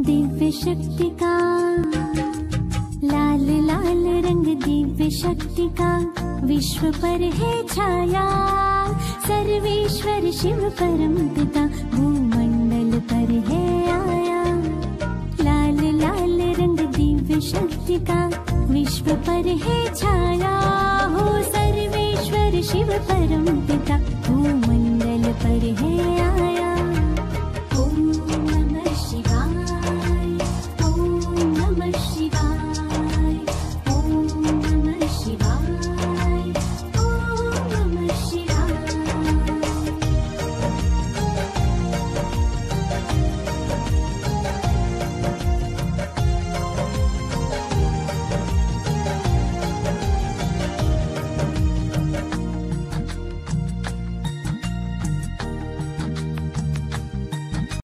दिव्य शक्ति का, लाल लाल रंग दिव्य शक्ति का, विश्व पर है छाया। सर्वेश्वर शिव परम पिता